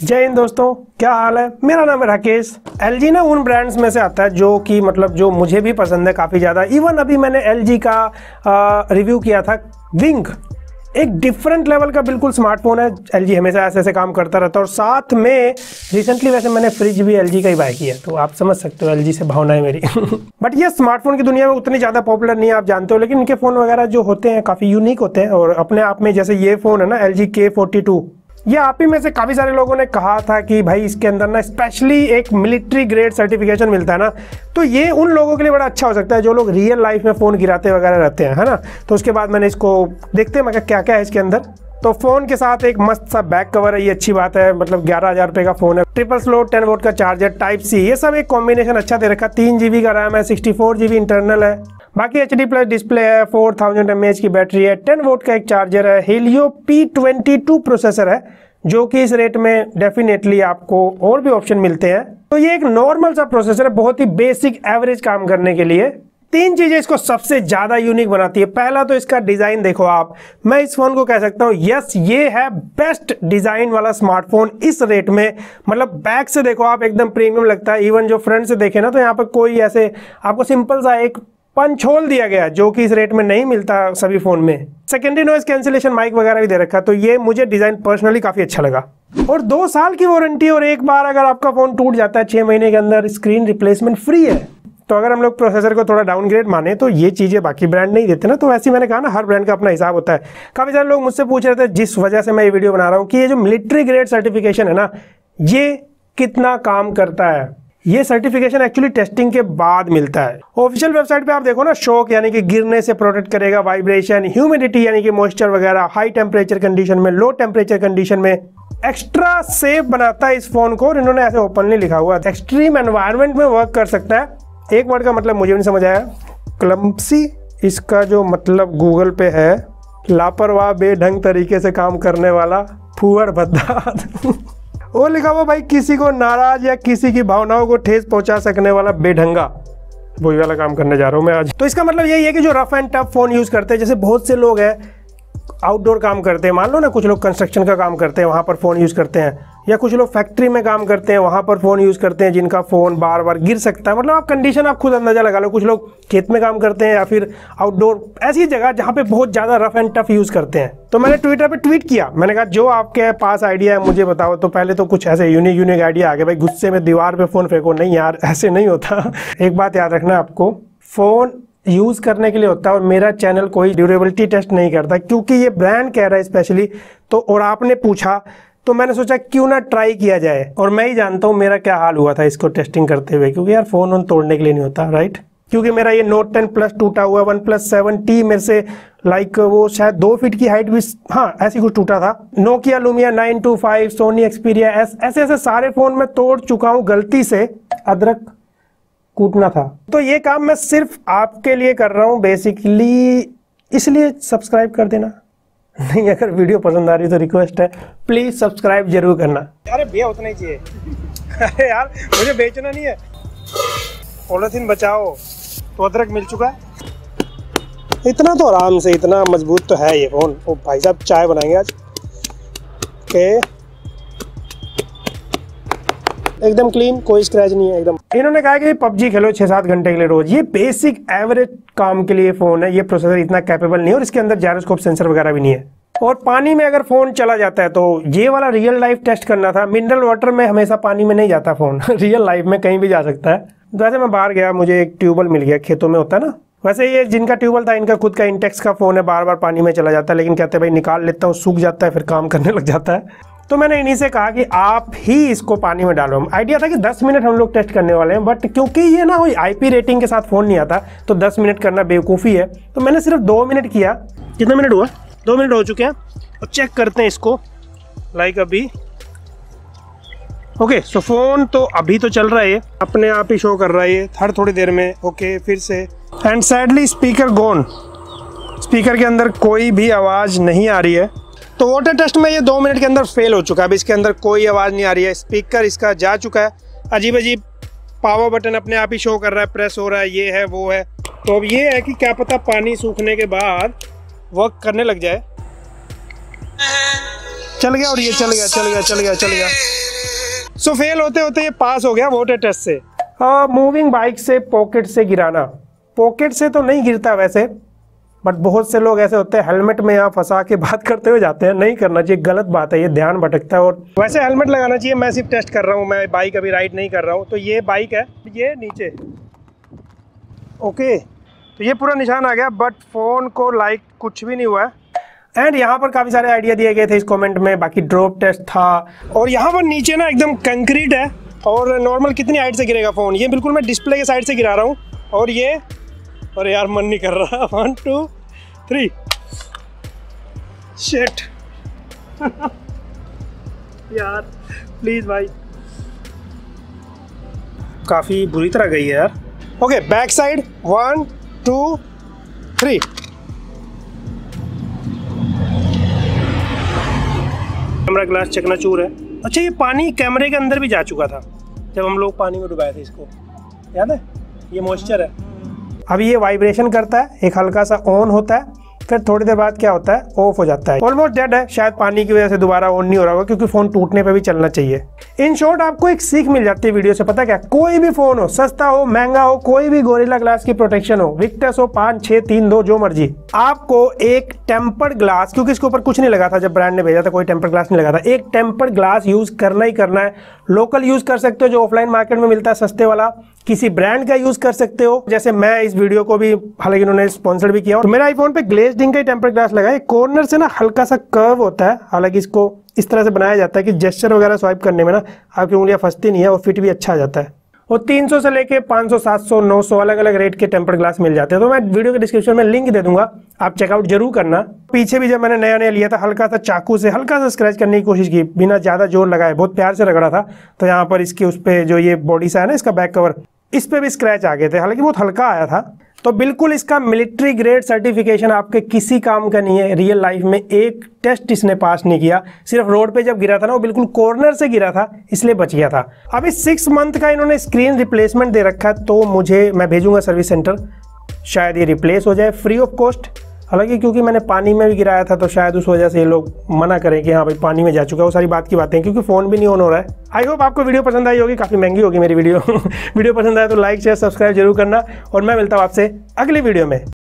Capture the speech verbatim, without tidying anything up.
जय हिंद दोस्तों, क्या हाल है। मेरा नाम है राकेश। एलजी ना उन ब्रांड्स में से आता है जो कि मतलब जो मुझे भी पसंद है काफ़ी ज़्यादा। इवन अभी मैंने एलजी का आ, रिव्यू किया था विंग, एक डिफरेंट लेवल का बिल्कुल स्मार्टफोन है। एलजी हमेशा ऐसे ऐसे काम करता रहता है। और साथ में रिसेंटली वैसे मैंने फ्रिज भी एलजी का ही बाय किया, तो आप समझ सकते हो एलजी से भावना है मेरी। बट ये स्मार्टफोन की दुनिया में उतनी ज़्यादा पॉपुलर नहीं है, आप जानते हो। लेकिन इनके फ़ोन वगैरह जो होते हैं काफ़ी यूनिक होते हैं और अपने आप में, जैसे ये फ़ोन है ना एलजी के फोर्टी टू, ये आप ही में से काफ़ी सारे लोगों ने कहा था कि भाई इसके अंदर ना स्पेशली एक मिलिट्री ग्रेड सर्टिफिकेशन मिलता है ना, तो ये उन लोगों के लिए बड़ा अच्छा हो सकता है जो लोग रियल लाइफ में फ़ोन गिराते वगैरह रहते हैं, है ना। तो उसके बाद मैंने इसको देखते हैं मैं क्या क्या है इसके अंदर। तो फ़ोन के साथ एक मस्त सा बैक कवर है, ये अच्छी बात है। मतलब ग्यारह हज़ार रुपये का फ़ोन है, ट्रिपल स्लोट, टेन वोल्ट का चार्जर, टाइप सी, ये सब एक कॉम्बिनेशन अच्छा दे रखा। तीन जी बी का रैम है, sixty four G B internal है। बाकी एच डी प्लस डिस्प्ले है, फोर थाउजेंड एम एच की बैटरी है, टेन वोल्ट का एक चार्जर है, Helio P twenty two processor है, जो कि इस रेट में डेफिनेटली आपको और भी ऑप्शन मिलते हैं। तो ये एक नॉर्मल सा प्रोसेसर है, बहुत ही बेसिक एवरेज काम करने के लिए। तीन चीजें इसको सबसे ज्यादा यूनिक बनाती है। पहला तो इसका डिजाइन देखो आप, मैं इस फोन को कह सकता हूँ यस ये है बेस्ट डिजाइन वाला स्मार्टफोन इस रेट में। मतलब बैक से देखो आप, एकदम प्रीमियम लगता है। इवन जो फ्रंट से देखे ना, तो यहाँ पर कोई ऐसे आपको सिंपल सा एक पंच होल दिया गया जो कि इस रेट में नहीं मिलता सभी फोन में। सेकेंडरी नॉइज कैंसिलेशन माइक वगैरह भी दे रखा, तो ये मुझे डिजाइन पर्सनली काफी अच्छा लगा। और दो साल की वारंटी, और एक बार अगर आपका फोन टूट जाता है छह महीने के अंदर स्क्रीन रिप्लेसमेंट फ्री है। तो अगर हम लोग प्रोसेसर को थोड़ा डाउनग्रेड माने तो ये चीजें बाकी ब्रांड नहीं देते ना। तो वैसे ही मैंने कहा ना, हर ब्रांड का अपना हिसाब होता है। काफी सारे लोग मुझसे पूछ रहे थे, जिस वजह से मैं ये वीडियो बना रहा हूँ, कि ये जो मिलिट्री ग्रेड सर्टिफिकेशन है ना, ये कितना काम करता है। ये सर्टिफिकेशन एक्चुअली टेस्टिंग के बाद मिलता है। ऑफिशियल वेबसाइट पे आप देखो ना, शॉक यानी कि गिरने से प्रोटेक्ट करेगा, वाइब्रेशन, ह्यूमिडिटी यानी कि मॉइस्चर वगैरह, हाई टेम्परेचर कंडीशन में, लो टेम्परेचर कंडीशन में, एक्स्ट्रा सेफ बनाता है इस फोन को। और इन्होंने ऐसे ओपनली लिखा हुआ है एक्सट्रीम एनवायरनमेंट में वर्क कर सकता है। एक वर्ड का मतलब मुझे नहीं समझ आया, क्लम्पसी। इसका जो मतलब गूगल पे है, लापरवाह, बेढंग तरीके से काम करने वाला, फुअर भद्दा। वो लिखा हुआ भाई, किसी को नाराज या किसी की भावनाओं को ठेस पहुंचा सकने वाला बेढंगा, वही वाला काम करने जा रहा हूं मैं आज। तो इसका मतलब यही है कि जो rough and tough phone use करते हैं, जैसे बहुत से लोग हैं आउटडोर काम करते हैं, मान लो ना कुछ लोग कंस्ट्रक्शन का काम करते हैं, वहाँ पर फ़ोन यूज़ करते हैं, या कुछ लोग फैक्ट्री में काम करते हैं, वहाँ पर फ़ोन यूज़ करते हैं, जिनका फ़ोन बार बार गिर सकता है। मतलब आप कंडीशन आप खुद अंदाज़ा लगा लो। कुछ लोग खेत में काम करते हैं या फिर आउटडोर ऐसी जगह जहाँ पे बहुत ज़्यादा रफ एंड टफ यूज़ करते हैं। तो मैंने ट्विटर पर ट्वीट किया, मैंने कहा जो आपके पास आइडिया है मुझे बताओ। तो पहले तो कुछ ऐसे यूनिक यूनिक आइडिया आ गए। भाई गुस्से में दीवार पर फ़ोन फेंको, नहीं यार ऐसे नहीं होता। एक बात याद रखना आपको, फ़ोन यूज़ करने के लिए होता है। और मेरा चैनल कोई ड्यूरेबिलिटी टेस्ट नहीं करता, क्योंकि ये ब्रांड कह रहा है स्पेशली। तो और आपने पूछा तो मैंने सोचा क्यों ना ट्राई किया जाए। और मैं ही जानता हूँ मेरा क्या हाल हुआ था इसको टेस्टिंग करते हुए, क्योंकि यार फ़ोन वोन तोड़ने के लिए नहीं होता, राइट। क्योंकि मेरा ये नोट टेन प्लस टूटा हुआ, वन प्लस सेवन टी मेरे से लाइक वो शायद दो फीट की हाइट भी, हाँ ऐसी कुछ टूटा था। Nokia Lumia nine two five, Sony Xperia S, ऐसे ऐसे सारे फ़ोन में तोड़ चुका हूँ गलती से। अदरक कूटना था। तो ये काम मैं सिर्फ आपके लिए कर रहा हूँ बेसिकली, इसलिए सब्सक्राइब कर देना। नहीं, अगर वीडियो पसंद आ रही तो रिक्वेस्ट है प्लीज सब्सक्राइब जरूर करना। अरे भैया उतना ही चाहिए। अरे यार मुझे बेचना नहीं है, पॉलिथीन बचाओ। तो अदरक मिल चुका है, इतना तो आराम से, इतना मजबूत तो है ये फोन। ओ भाई साहब चाय बनाएंगे आज। ओके, एकदम क्लीन, कोई स्क्रैच नहीं है एकदम। इन्होंने कहा कि पबजी खेलो छह सात घंटे के लिए रोज। ये बेसिक एवरेज काम के लिए फोन है। ये प्रोसेसर इतना कैपेबल नहीं है और इसके अंदर जायरोस्कोप सेंसर वगैरह भी नहीं है। और पानी में अगर फोन चला जाता है तो ये वाला रियल लाइफ टेस्ट करना था। मिनरल वाटर में हमेशा पानी में नहीं जाता फोन। रियल लाइफ में कहीं भी जा सकता है। वैसे मैं बाहर गया, मुझे एक ट्यूबवेल मिल गया, खेतों में होता है ना। वैसे ये जिनका ट्यूबवेल था, इनका खुद का इंटेक्स का फोन है, बार बार पानी में चला जाता है। लेकिन कहते हैं भाई निकाल लेता हूँ, सूख जाता है, फिर काम करने लग जाता है। तो मैंने इन्हीं से कहा कि आप ही इसको पानी में डालो। आइडिया था कि दस मिनट हम लोग टेस्ट करने वाले हैं, बट क्योंकि ये ना कोई आईपी रेटिंग के साथ फ़ोन नहीं आता, तो दस मिनट करना बेवकूफ़ी है। तो मैंने सिर्फ दो मिनट किया। कितना मिनट हुआ? दो मिनट हो चुके हैं। और चेक करते हैं इसको, लाइक अभी। ओके, सो फ़ोन तो अभी तो चल रहा है, अपने आप ही शो कर रहा है हर थोड़ी देर में। ओके, फिर से। And sadly speaker gone, speaker के अंदर कोई भी आवाज़ नहीं आ रही है। तो वाटर टेस्ट में ये दो मिनट के अंदर फेल हो चुका है। अब इसके अंदर कोई आवाज़ नहीं आ रही है, स्पीकर इसका जा चुका है। अजीब अजीब पावर बटन अपने आप ही शो कर रहा है, प्रेस हो रहा है, ये है वो है। तो अब ये है कि क्या पता पानी सूखने के बाद वर्क करने लग जाए। चल गया और ये चल गया चल गया चल गया चल गया सो फेल होते होते ये पास हो गया वाटर टेस्ट से। मूविंग बाइक से पॉकेट से गिराना, पॉकेट से तो नहीं गिरता वैसे, बट बहुत से लोग ऐसे होते हैं हेलमेट में यहाँ फंसा के बात करते हुए जाते हैं, नहीं करना चाहिए, गलत बात है, ये ध्यान भटकता है। और वैसे हेलमेट लगाना चाहिए। मैं सिर्फ टेस्ट कर रहा हूँ, मैं बाइक अभी राइड नहीं कर रहा हूँ। तो ये बाइक है, ये नीचे ओके, तो ये पूरा निशान आ गया, बट फ़ोन को लाइक कुछ भी नहीं हुआ है। एंड यहाँ पर काफ़ी सारे आइडिया दिए गए थे इस कमेंट में, बाकी ड्रॉप टेस्ट था। और यहाँ पर नीचे ना एकदम कंक्रीट है, और नॉर्मल कितनी हाइट से गिरेगा फ़ोन, ये बिल्कुल मैं डिस्प्ले के साइड से गिरा रहा हूँ। और ये, और यार मन नहीं कर रहा, वन टू थ्री शिट यार प्लीज़ भाई, काफ़ी बुरी तरह गई है यार। Okay back side, one two three. Camera glass चकनाचूर है। अच्छा ये पानी कैमरे के अंदर भी जा चुका था जब हम लोग पानी में डुबाए थे इसको, याद है? ये मॉइस्चर है। अभी ये वाइब्रेशन करता है, एक हल्का सा ऑन होता है, फिर थोड़ी देर बाद क्या होता है, ऑफ हो जाता है। ऑलमोस्ट डेड है, शायद पानी की वजह से दोबारा ऑन नहीं हो रहा होगा, क्योंकि फ़ोन टूटने पे भी चलना चाहिए। इन शॉर्ट आपको एक सीख मिल जाती है वीडियो से, पता क्या, कोई भी फ़ोन हो, सस्ता हो महंगा हो, कोई भी गोरिल्ला ग्लास की प्रोटेक्शन हो, विक्टस हो, पाँच छः तीन दो जो मर्जी, आपको एक टेम्पर्ड ग्लास, क्योंकि इसके ऊपर कुछ नहीं लगा था जब ब्रांड ने भेजा था, कोई टेम्पर्ड ग्लास नहीं लगा था, एक टेम्पर्ड ग्लास यूज़ करना ही करना है। लोकल यूज़ कर सकते हो जो ऑफलाइन मार्केट में मिलता है सस्ते वाला, किसी ब्रांड का यूज़ कर सकते हो, जैसे मैं इस वीडियो को भी, हालांकि उन्होंने स्पॉन्सर भी किया। और मेरे आईफोन पे ग्लेज्ड का टेम्पर्ड ग्लास लगा है, कॉर्नर से ना हल्का सा कर्व होता है, हालांकि इसको इस तरह से बनाया जाता है कि जेस्चर वगैरह स्वाइप करने में ना आपकी उंगलियां फंसती नहीं है, और फिट भी अच्छा आ जाता है। और तीन सौ से लेके पाँच सौ, सात सौ, नौ सौ अलग अलग रेट के टेम्पर्ड ग्लास मिल जाते हैं। तो मैं वीडियो के डिस्क्रिप्शन में लिंक दे दूंगा, आप चेकआउट जरूर करना। पीछे भी जब मैंने नया नया लिया था, हल्का सा चाकू से हल्का सा स्क्रैच करने की कोशिश की, बिना ज़्यादा जोर लगाए, बहुत प्यार से रगड़ा था, तो यहाँ पर इसके उस पर जो ये बॉडी सा है ना, इसका बैक कवर, इस पे भी स्क्रैच आ गए थे, हालांकि बहुत हल्का आया था। तो बिल्कुल इसका मिलिट्री ग्रेड सर्टिफिकेशन आपके किसी काम का नहीं है। रियल लाइफ में एक टेस्ट इसने पास नहीं किया, सिर्फ रोड पे जब गिरा था ना, वो बिल्कुल कॉर्नर से गिरा था, इसलिए बच गया था। अभी सिक्स मंथ का इन्होंने स्क्रीन रिप्लेसमेंट दे रखा है, तो मुझे, मैं भेजूंगा सर्विस सेंटर, शायद ये रिप्लेस हो जाए फ्री ऑफ कॉस्ट। हालांकि क्योंकि मैंने पानी में भी गिराया था, तो शायद उस वजह से ये लोग मना करें कि हाँ भाई पानी में जा चुका है, वो सारी बात की बातें, क्योंकि फ़ोन भी नहीं ऑन हो रहा है। आई होप आपको वीडियो पसंद आई होगी, काफ़ी महंगी होगी मेरी वीडियो वीडियो पसंद आए तो लाइक शेयर सब्सक्राइब जरूर करना, और मैं मिलता हूँ आपसे अगली वीडियो में।